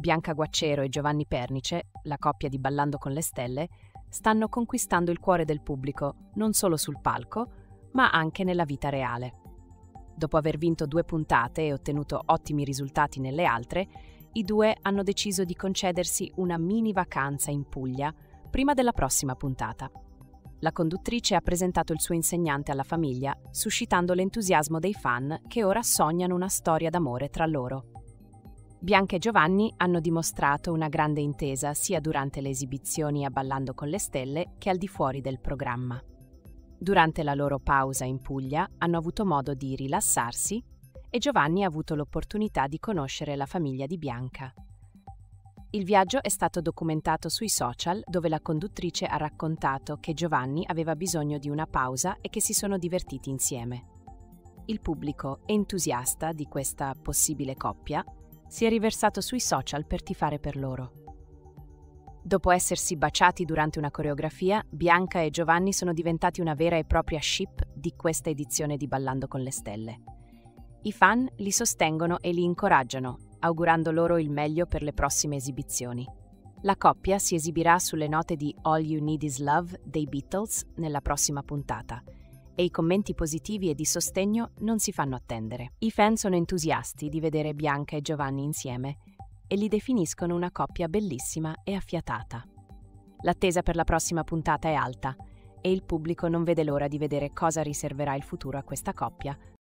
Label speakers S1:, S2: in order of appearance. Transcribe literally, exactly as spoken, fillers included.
S1: Bianca Guaccero e Giovanni Pernice, la coppia di Ballando con le Stelle, stanno conquistando il cuore del pubblico non solo sul palco, ma anche nella vita reale. Dopo aver vinto due puntate e ottenuto ottimi risultati nelle altre, i due hanno deciso di concedersi una mini vacanza in Puglia prima della prossima puntata. La conduttrice ha presentato il suo insegnante alla famiglia, suscitando l'entusiasmo dei fan che ora sognano una storia d'amore tra loro. Bianca e Giovanni hanno dimostrato una grande intesa sia durante le esibizioni a Ballando con le Stelle che al di fuori del programma. Durante la loro pausa in Puglia hanno avuto modo di rilassarsi e Giovanni ha avuto l'opportunità di conoscere la famiglia di Bianca. Il viaggio è stato documentato sui social, dove la conduttrice ha raccontato che Giovanni aveva bisogno di una pausa e che si sono divertiti insieme. Il pubblico, entusiasta di questa possibile coppia, si è riversato sui social per tifare per loro. Dopo essersi baciati durante una coreografia, Bianca e Giovanni sono diventati una vera e propria ship di questa edizione di Ballando con le Stelle. I fan li sostengono e li incoraggiano, augurando loro il meglio per le prossime esibizioni. La coppia si esibirà sulle note di All You Need Is Love dei Beatles nella prossima puntata e i commenti positivi e di sostegno non si fanno attendere. I fan sono entusiasti di vedere Bianca e Giovanni insieme e li definiscono una coppia bellissima e affiatata. L'attesa per la prossima puntata è alta e il pubblico non vede l'ora di vedere cosa riserverà il futuro a questa coppia